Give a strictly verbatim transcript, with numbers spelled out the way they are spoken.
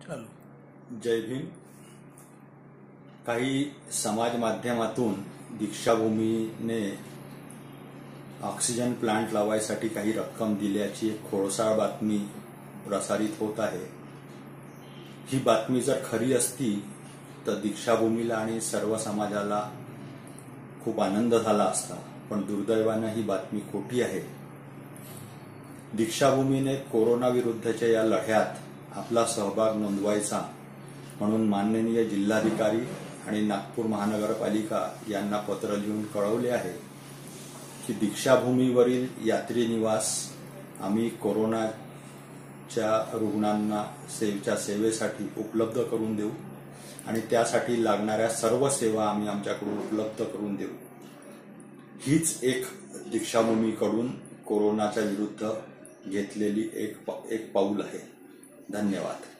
जय भीम। काही समाज माध्यमातून दीक्षाभूमीने ऑक्सिजन प्लांट लावायसाठी काही रक्कम दिल्याची एक खोडसाळ बातमी प्रसारित होत आहे। ही बातमी जर खरी असती तर दीक्षाभूमीला आणि सर्व समाजाला खूप आनंद झाला असता, पण दुर्दैवाने ही बातमी खोटी आहे। दीक्षाभूमीने कोरोना विरुद्धच्या या लढ्यात आपला सहभाग नोंदवायचा म्हणून माननीय जिल्हाधिकारी आणि नागपूर महानगरपालिका यांना पत्र लिहून कळवले आहे की दीक्षाभूमीवरील यात्री निवास आम्ही कोरोनाच्या रुग्णांना सेवेच्या सेवेसाठी उपलब्ध करून देऊ आणि त्यासाठी लागणाऱ्या सर्व सेवा आम्ही आमच्याकडून उपलब्ध करून देऊ। हीच एक दीक्षाभूमीकडून कोरोनाच्या विरुद्ध घेतलेली एक एक पाऊल आहे। धन्यवाद।